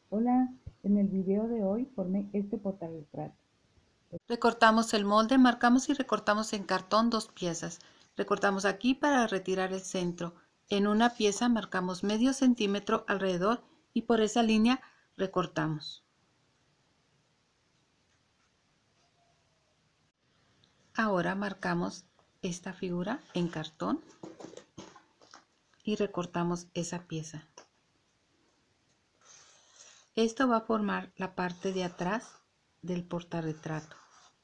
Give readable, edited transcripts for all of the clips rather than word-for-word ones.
Hola, en el video de hoy formé este portarretrato. Recortamos el molde, marcamos y recortamos en cartón 2 piezas. Recortamos aquí para retirar el centro. En una pieza marcamos medio centímetro alrededor y por esa línea recortamos. Ahora marcamos esta figura en cartón y recortamos esa pieza. Esto va a formar la parte de atrás del portarretrato.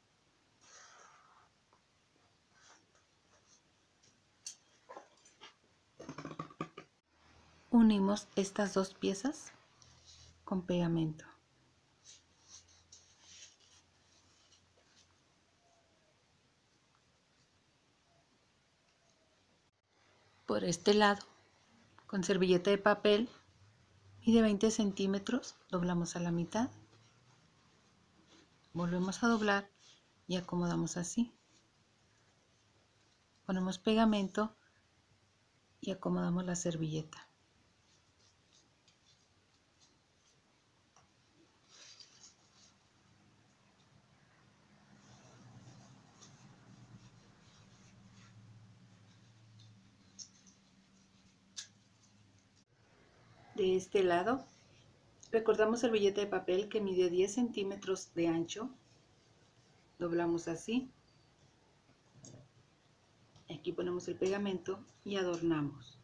Unimos estas dos piezas con pegamento. Por este lado, con servilleta de papel y de 20 centímetros doblamos a la mitad, volvemos a doblar y acomodamos así. Ponemos pegamento y acomodamos la servilleta. De este lado, recortamos servilleta de papel que mide 10 centímetros de ancho, doblamos así, aquí ponemos el pegamento y adornamos.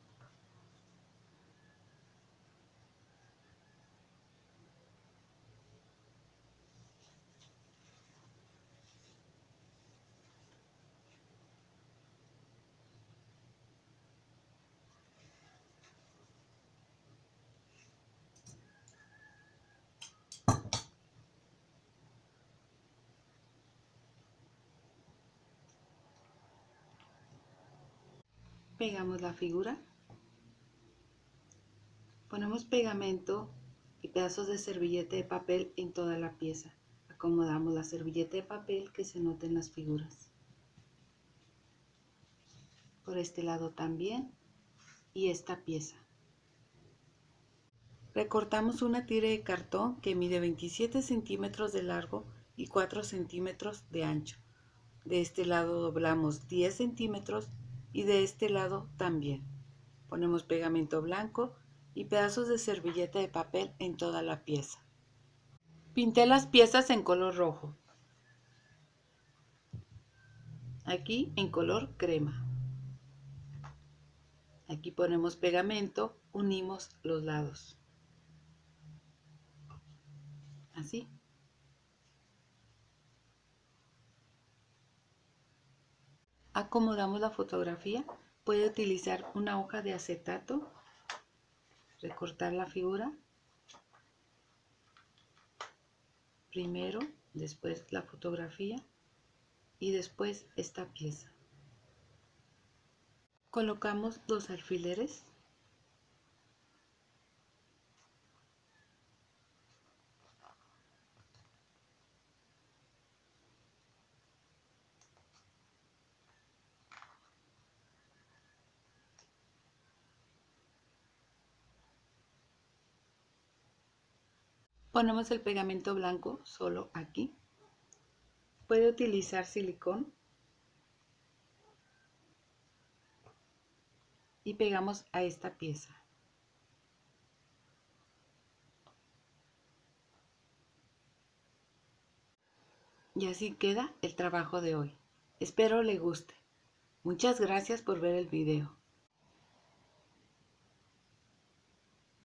Pegamos la figura, ponemos pegamento y pedazos de servilleta de papel en toda la pieza. Acomodamos la servilleta de papel que se noten las figuras. Por este lado también y esta pieza. Recortamos una tira de cartón que mide 27 centímetros de largo y 4 centímetros de ancho. De este lado doblamos 10 centímetros y de este lado también. Ponemos pegamento blanco y pedazos de servilleta de papel en toda la pieza. Pinté las piezas en color rojo. Aquí en color crema. Aquí ponemos pegamento, unimos los lados. Así. Acomodamos la fotografía. Puede utilizar una hoja de acetato, recortar la figura, primero, después la fotografía y después esta pieza. Colocamos los alfileres. Ponemos el pegamento blanco solo aquí. Puede utilizar silicón y pegamos a esta pieza. Y así queda el trabajo de hoy. Espero le guste. Muchas gracias por ver el video.